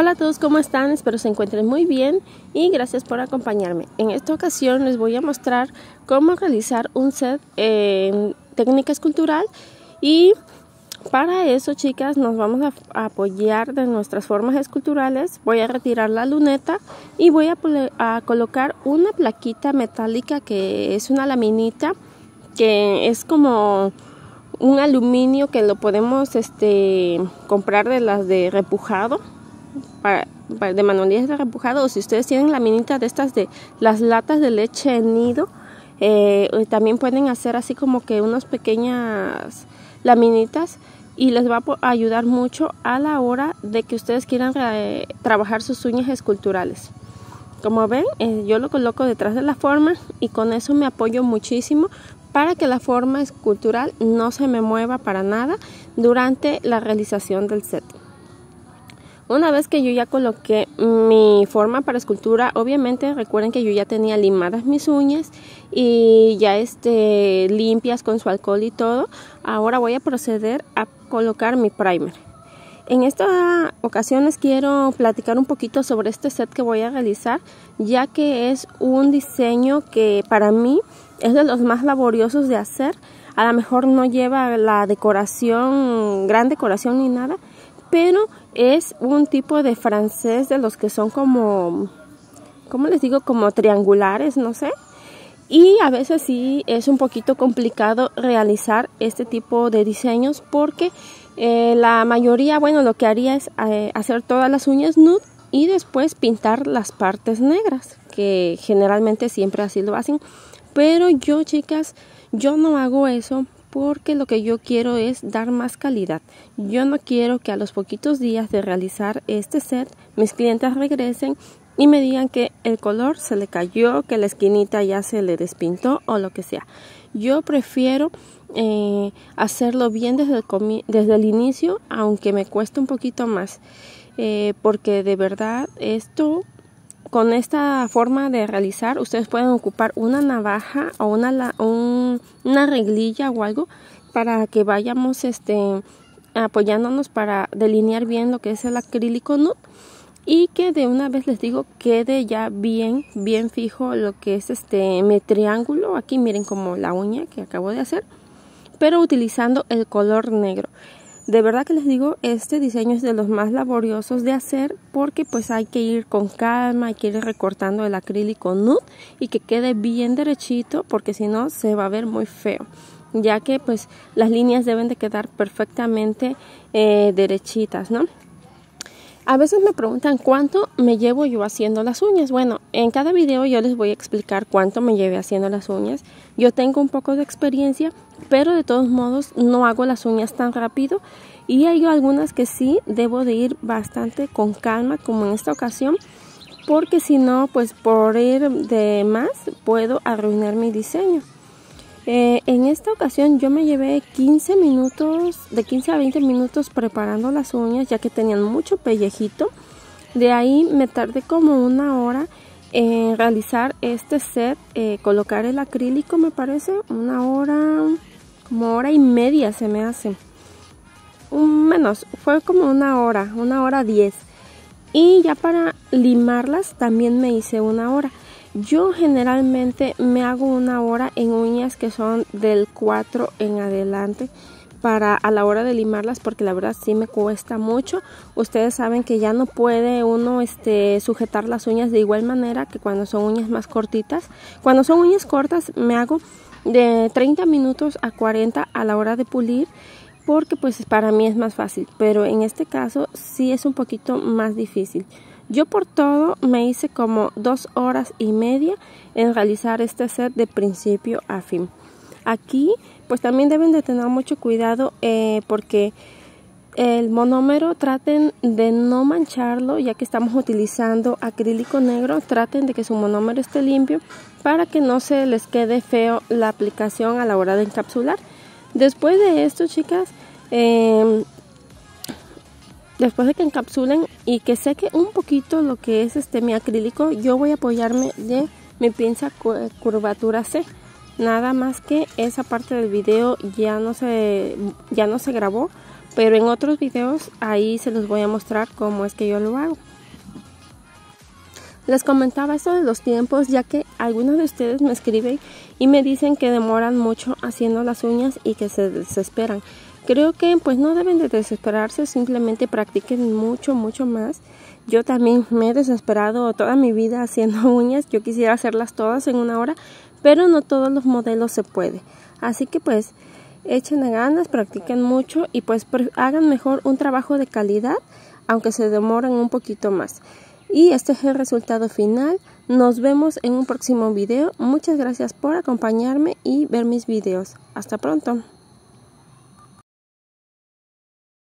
Hola a todos, ¿cómo están? Espero se encuentren muy bien y gracias por acompañarme. En esta ocasión les voy a mostrar cómo realizar un set en técnica escultural y para eso, chicas, nos vamos a apoyar de nuestras formas esculturales. Voy a retirar la luneta y voy a colocar una plaquita metálica que es una laminita que es como un aluminio que lo podemos comprar de las de repujado. De manualidades de repujado, o si ustedes tienen laminita de estas de las latas de leche en nido, también pueden hacer así como que unas pequeñas laminitas y les va a ayudar mucho a la hora de que ustedes quieran trabajar sus uñas esculturales. Como ven, yo lo coloco detrás de la forma y con eso me apoyo muchísimo para que la forma escultural no se me mueva para nada durante la realización del set. Una vez que yo ya coloqué mi forma para escultura, obviamente recuerden que yo ya tenía limadas mis uñas y ya limpias con su alcohol y todo. Ahora voy a proceder a colocar mi primer. En esta ocasión les quiero platicar un poquito sobre este set que voy a realizar, ya que es un diseño que para mí es de los más laboriosos de hacer. A lo mejor no lleva la decoración, gran decoración ni nada, pero es un tipo de francés de los que son como, ¿cómo les digo? Como triangulares, no sé. Y a veces sí es un poquito complicado realizar este tipo de diseños porque la mayoría, bueno, lo que haría es hacer todas las uñas nude y después pintar las partes negras, que generalmente siempre así lo hacen. Pero yo, chicas, yo no hago eso porque lo que yo quiero es dar más calidad. Yo no quiero que a los poquitos días de realizar este set mis clientes regresen y me digan que el color se le cayó, que la esquinita ya se le despintó o lo que sea. Yo prefiero hacerlo bien desde el inicio, aunque me cueste un poquito más, porque de verdad con esta forma de realizar, ustedes pueden ocupar una navaja o una reglilla o algo para que vayamos apoyándonos para delinear bien lo que es el acrílico nude y que de una vez les digo quede ya bien fijo lo que es mi triángulo. Aquí miren como la uña que acabo de hacer, pero utilizando el color negro. De verdad que les digo, este diseño es de los más laboriosos de hacer porque pues hay que ir con calma, hay que ir recortando el acrílico nude y que quede bien derechito porque si no se va a ver muy feo, ya que pues las líneas deben de quedar perfectamente derechitas, ¿no? A veces me preguntan cuánto me llevo yo haciendo las uñas. Bueno, en cada video yo les voy a explicar cuánto me llevé haciendo las uñas. Yo tengo un poco de experiencia, pero de todos modos no hago las uñas tan rápido. Y hay algunas que sí debo de ir bastante con calma, como en esta ocasión, porque si no, pues por ir de más puedo arruinar mi diseño. En esta ocasión yo me llevé 15 minutos, de 15 a 20 minutos preparando las uñas, ya que tenían mucho pellejito. De ahí me tardé como una hora en realizar este set, colocar el acrílico, me parece, una hora, como hora y media se me hace. Menos, fue como una hora 10. Y ya para limarlas también me hice una hora. Yo generalmente me hago una hora en uñas que son del 4 en adelante a la hora de limarlas, porque la verdad sí me cuesta mucho. Ustedes saben que ya no puede uno sujetar las uñas de igual manera que cuando son uñas más cortitas. Cuando son uñas cortas me hago de 30 minutos a 40 a la hora de pulir, porque pues para mí es más fácil, pero en este caso sí es un poquito más difícil. Yo por todo me hice como 2 horas y media en realizar este set de principio a fin. Aquí pues también deben de tener mucho cuidado porque el monómero traten de no mancharlo, ya que estamos utilizando acrílico negro. Traten de que su monómero esté limpio para que no se les quede feo la aplicación a la hora de encapsular. Después de esto, chicas, después de que encapsulen y que seque un poquito lo que es mi acrílico, yo voy a apoyarme de mi pinza curvatura C. Nada más que esa parte del video ya no se grabó, pero en otros videos ahí se los voy a mostrar cómo es que yo lo hago. Les comentaba esto de los tiempos, ya que algunos de ustedes me escriben y me dicen que demoran mucho haciendo las uñas y que se desesperan. Creo que pues no deben de desesperarse, simplemente practiquen mucho más. Yo también me he desesperado toda mi vida haciendo uñas. Yo quisiera hacerlas todas en una hora, pero no todos los modelos se puede. Así que pues echen ganas, practiquen mucho y pues hagan mejor un trabajo de calidad, aunque se demoren un poquito más. Y este es el resultado final. Nos vemos en un próximo video. Muchas gracias por acompañarme y ver mis videos. Hasta pronto.